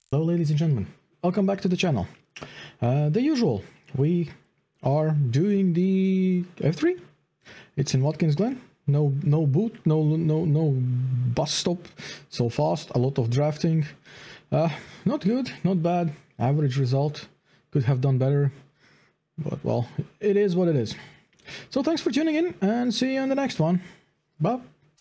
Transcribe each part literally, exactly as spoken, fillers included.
Hello ladies and gentlemen, welcome back to the channel. Uh, the usual, we are doing the F three. It's in Watkins Glen. No no boot, no no no bus stop, so fast, a lot of drafting. Uh, not good, not bad, average result. Could have done better, but well, it is what it is. So thanks for tuning in and see you on the next one. Bye.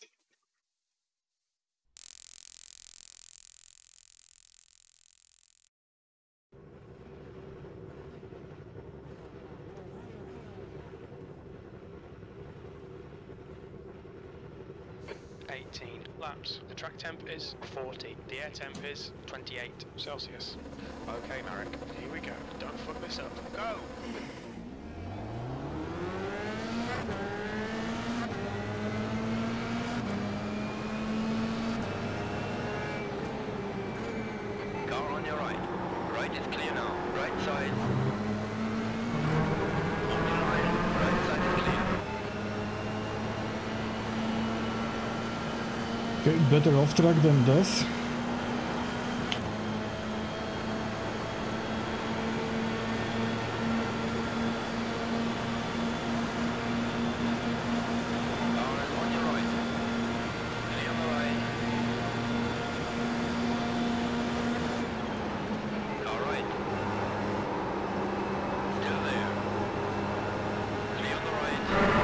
eighteen laps. The track temp is forty. The air temp is twenty-eight Celsius. Okay, Marek, here we go. Don't fuck this up. Go! Car on your right. Right is clear now. Right side. On your right. Right side is clear. Okay, better off track than this. Car is on your right. Clear on the right. Car right. Still there. Clear on the right.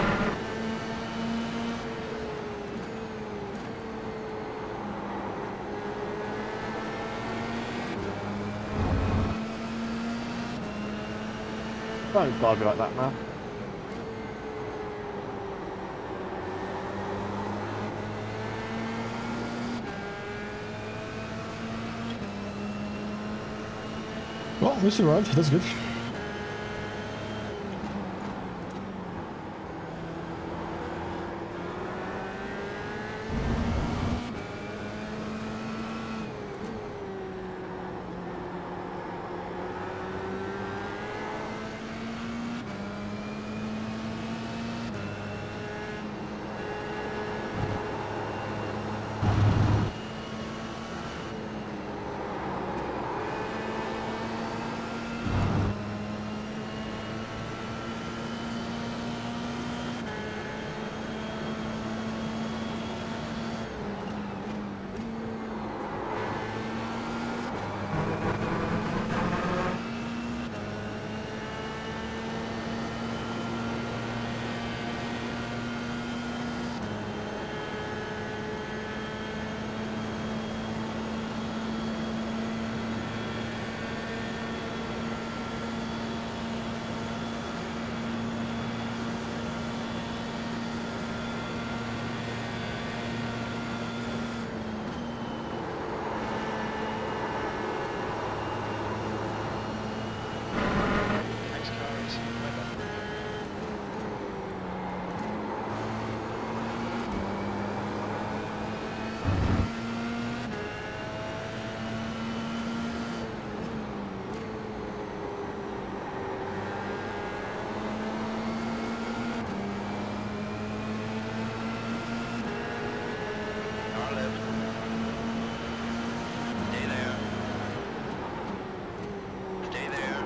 Don't bug like that, man. Well, we survived, that's good. Next car is Weber. Car left. Stay there. Stay there.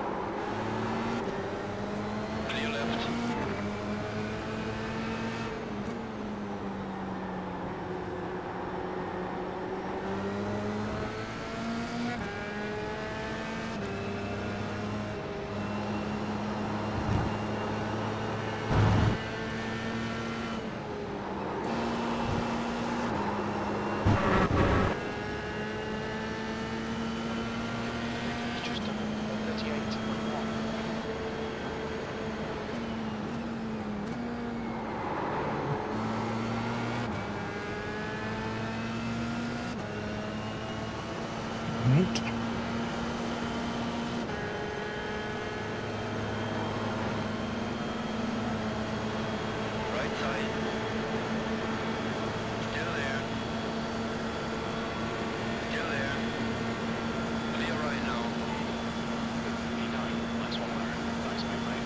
Clear left. It's just done thirty-eight point one. Right. Right side. Still there. Still there. Clear right now. P nine. Nice one, Marek. Nice move, mate.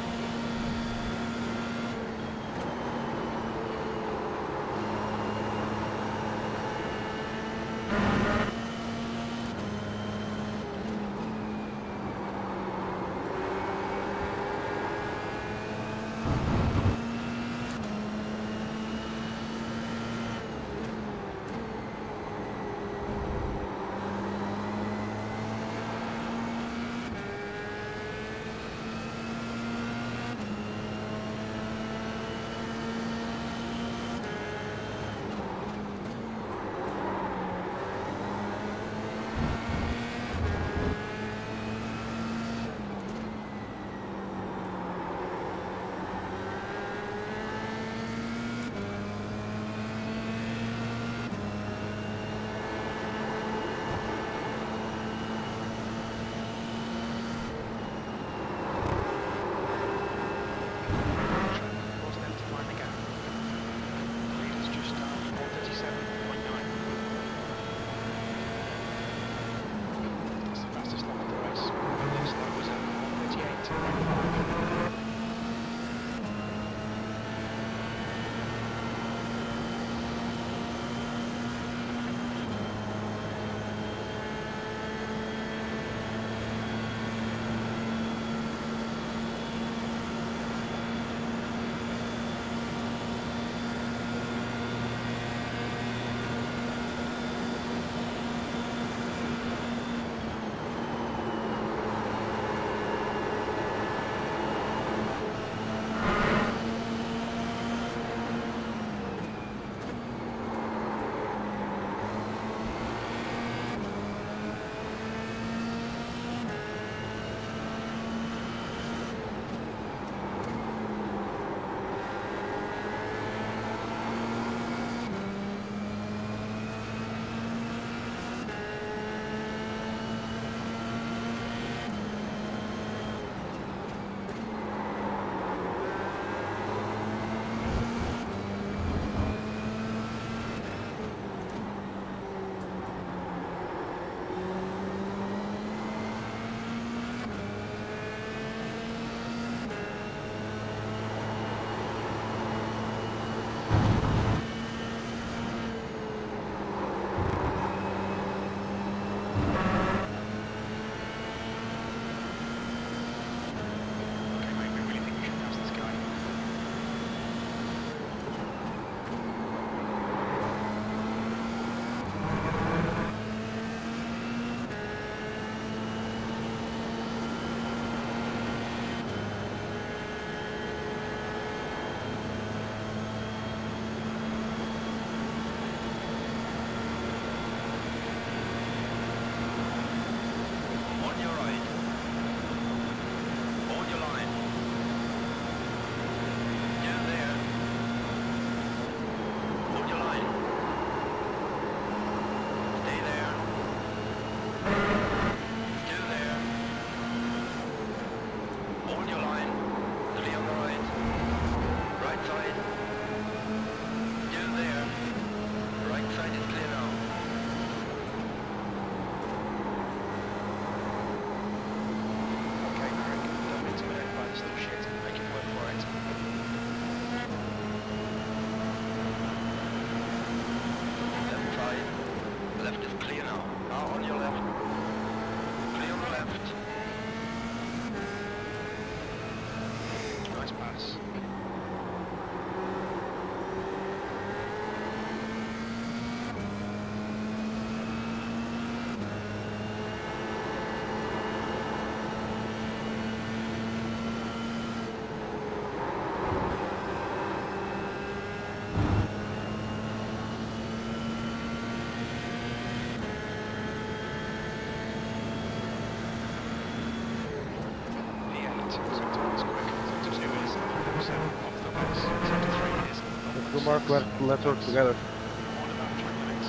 Sector one is quick. Sector two is one hundred percent off the bus. Sector three is Let's go mark, let's, let's work together. all about track limits.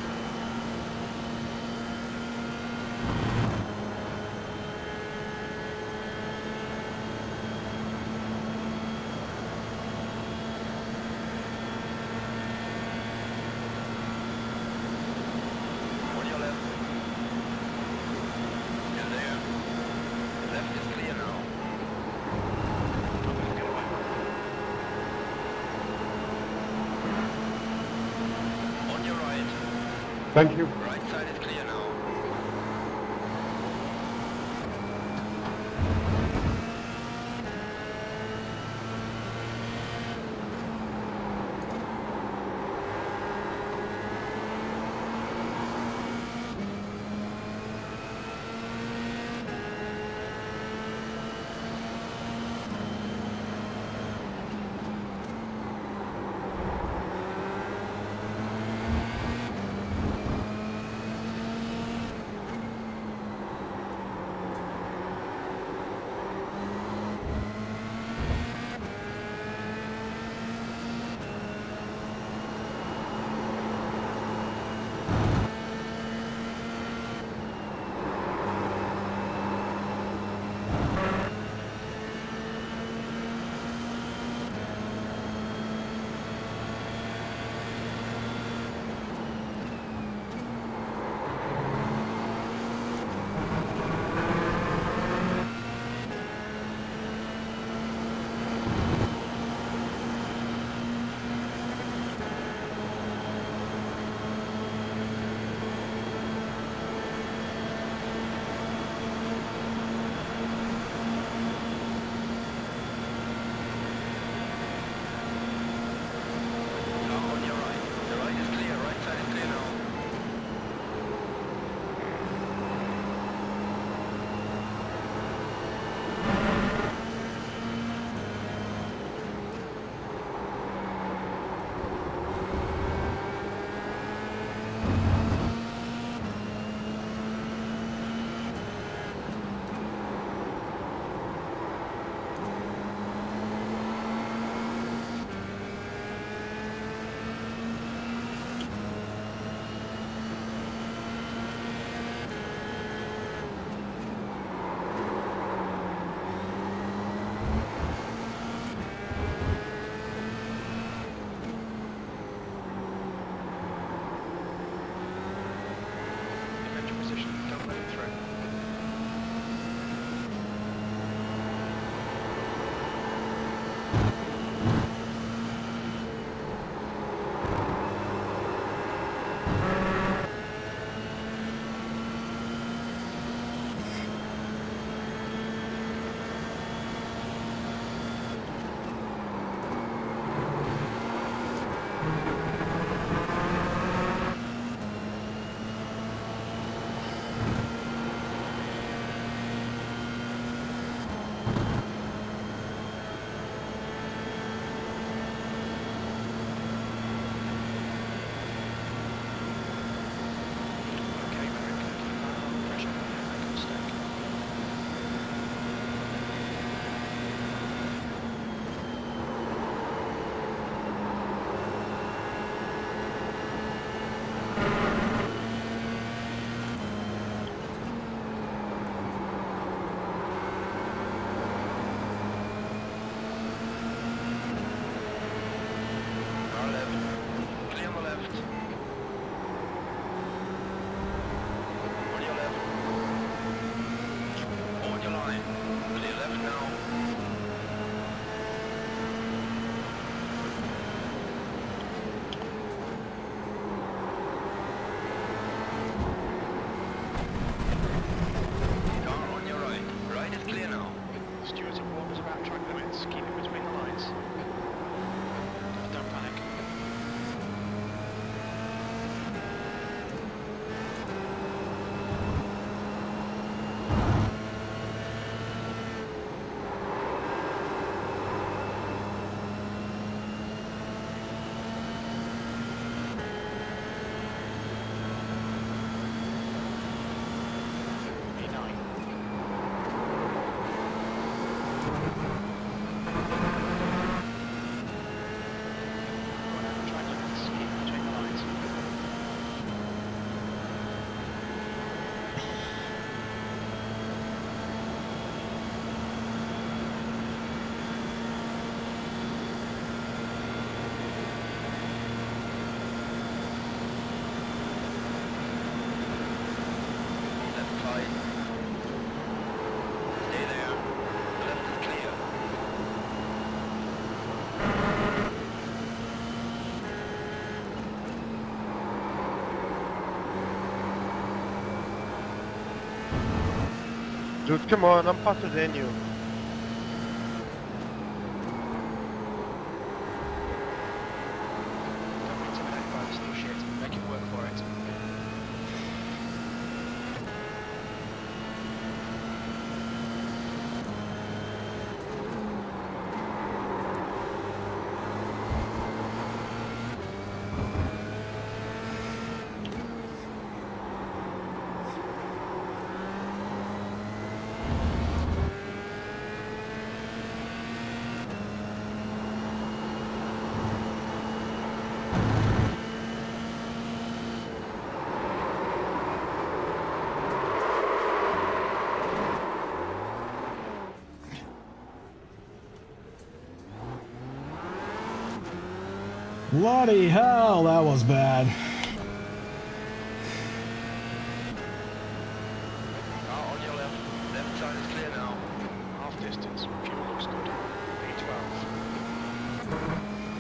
On your left. You're there. Left is clear now. I'm going to get away. On your right. Thank you. Right side is clear now. Dude, come on, I'm faster than you. Don't be intimidated by this little shit. Make it work for it. Bloody hell, that was bad. Car on your left. Left side is clear now. Half distance. Fuel looks good. B twelve.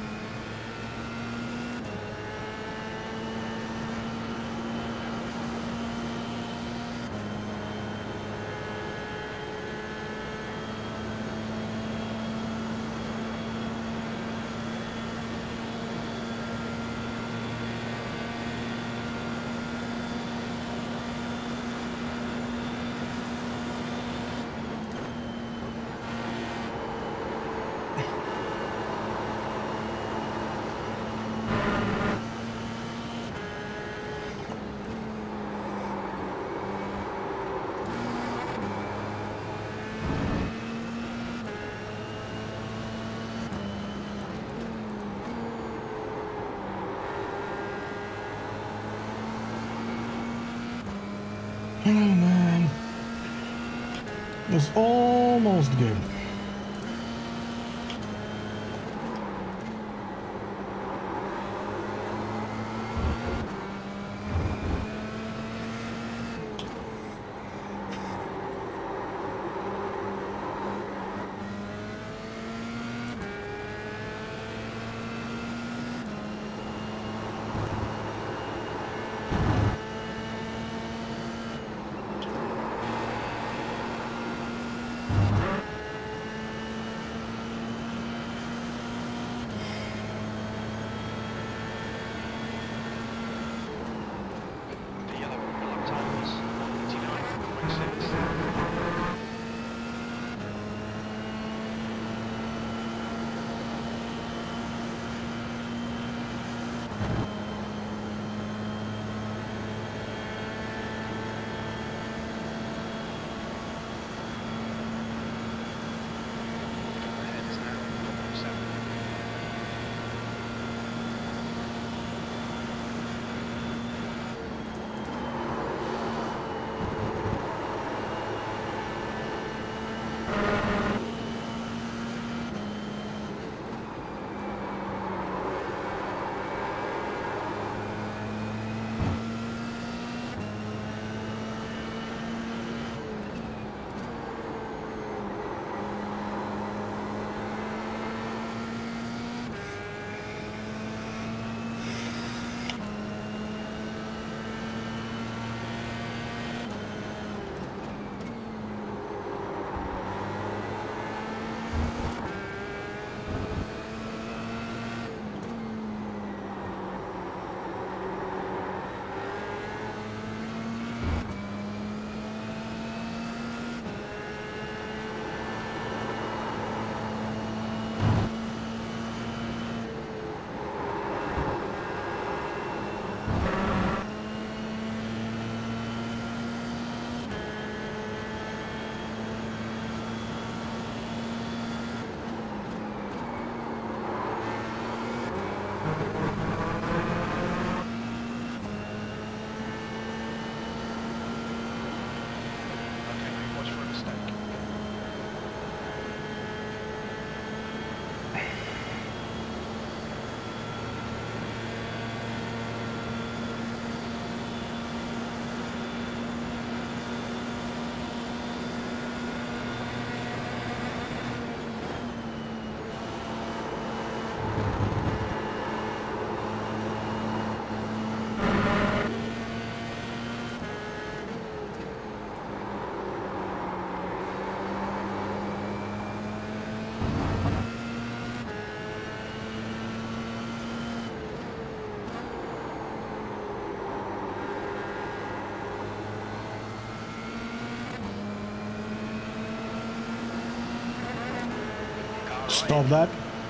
Oh man. It was almost good. The yellow lap time was eighty-nine point six. Ahead is now zero point seven. Stop that.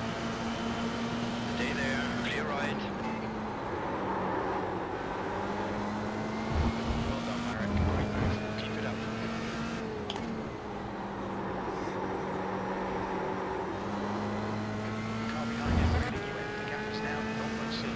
Stay there. Clear right. Well done, Marek. Great move. Keep it up. Car behind you, leading you in. The gap is now zero point six.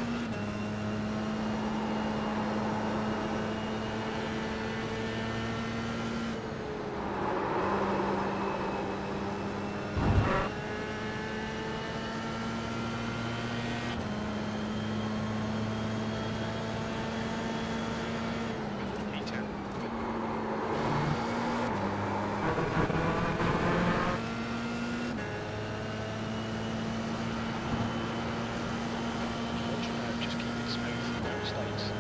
P ten. Hold your nerve, just keep it smooth, no mistakes.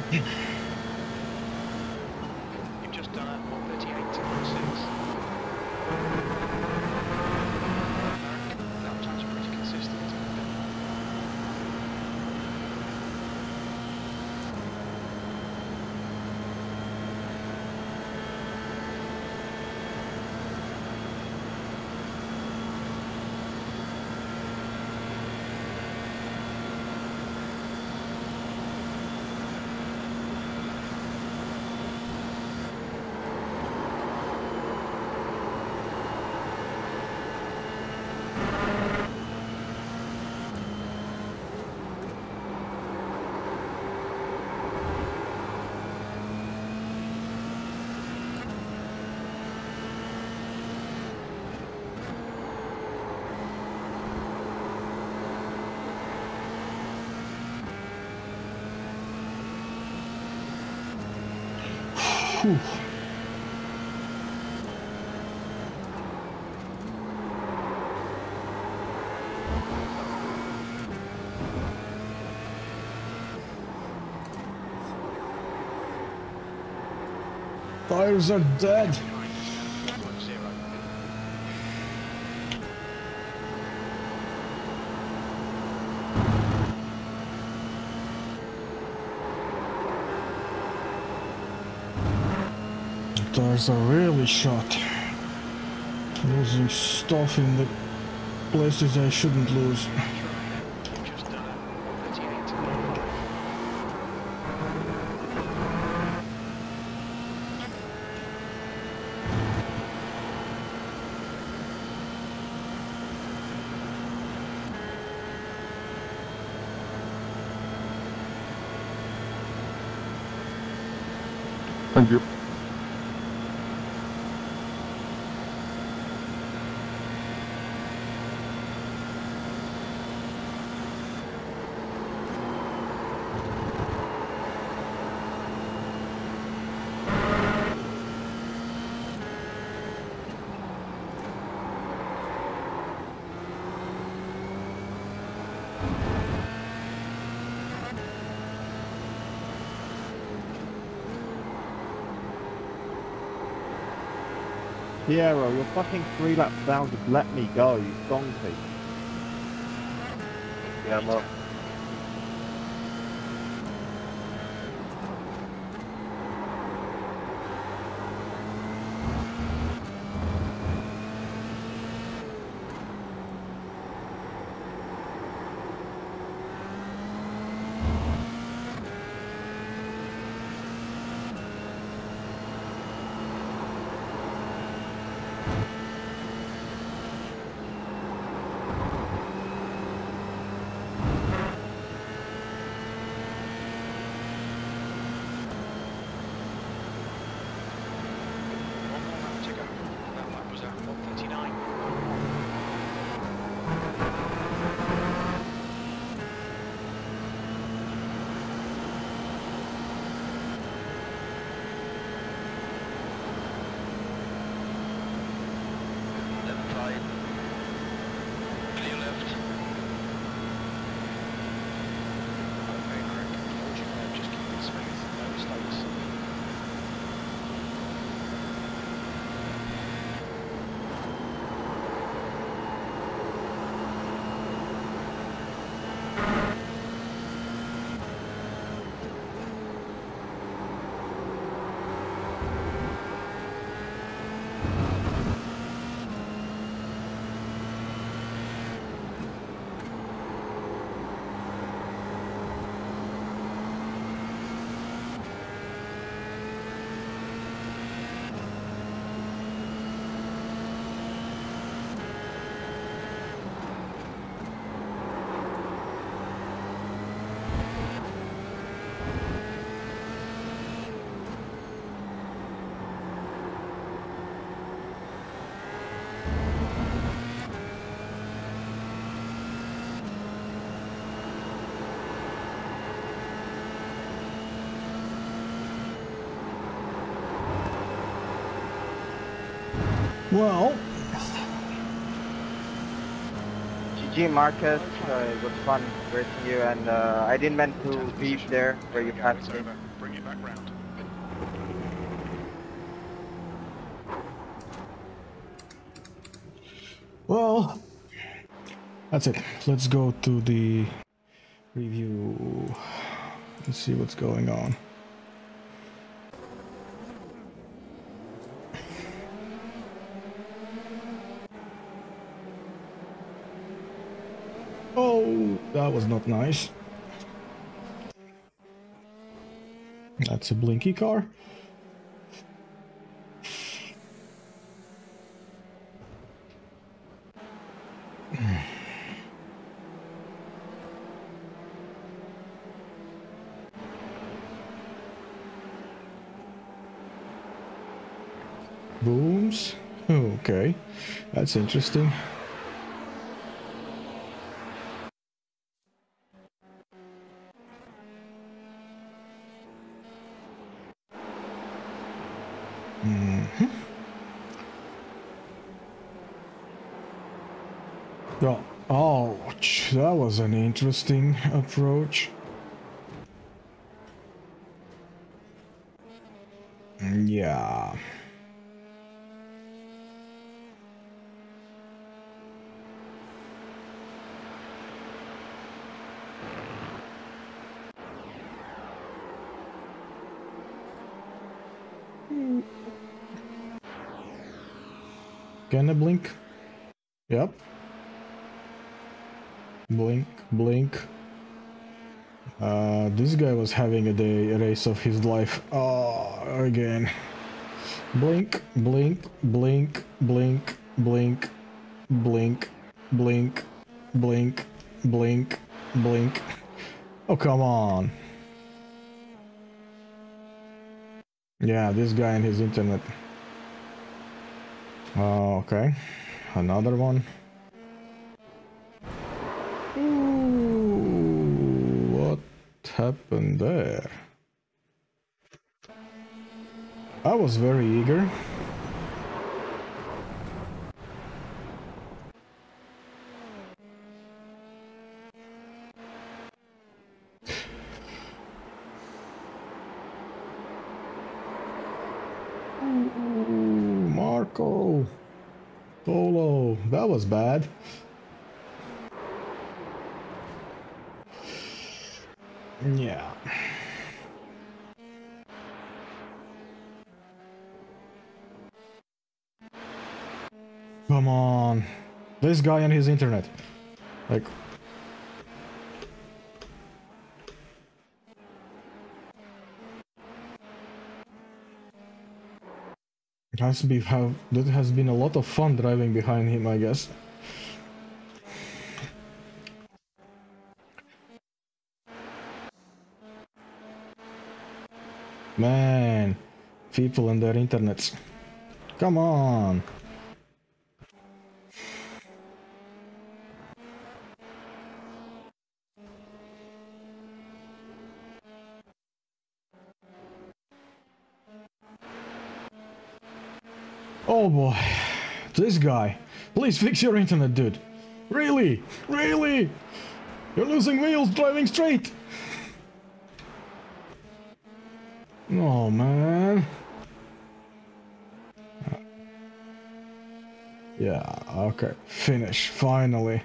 You've just done a one thirty-eight point six. That times are pretty consistent. Whew. Tires are dead. Tires are really shot. Losing stuff in the places I shouldn't lose. Thank you. Piero, you're fucking three laps down, just let me go, you donkey. Yeah, I'm up. Well, G G Marcus, uh, it was fun racing you, and uh, I didn't meant to beep there where you passed me. you back round. Well, that's it. Let's go to the review. Let's see what's going on. Oh, that was not nice. That's a blinky car. Booms. Okay, that's interesting. Mm-hmm. Oh, ouch, that was an interesting approach. Yeah. Can I blink? Yep. Blink, blink. Uh, this guy was having a day, a race of his life. Oh, again. Blink, blink, blink, blink, blink, blink, blink, blink, blink, blink. Oh, come on. Yeah, this guy and his internet. Oh, okay. Another one. Ooh, what happened there? I was very eager. Ooh, Marco. Polo. That was bad. Yeah. Come on. This guy and his internet. Like... It has to be have that has been a lot of fun driving behind him, I guess. Man, people and their internets. Come on. Oh boy, this guy. Please fix your internet, dude. Really? Really? You're losing wheels driving straight. Oh man. Yeah, okay. Finish, finally.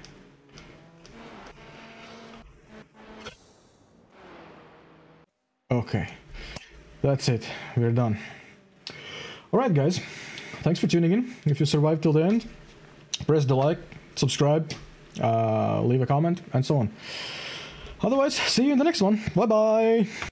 Okay. That's it. We're done. Alright guys. Thanks for tuning in. If you survived till the end, press the like, subscribe, uh, leave a comment, and so on. Otherwise, see you in the next one. Bye bye!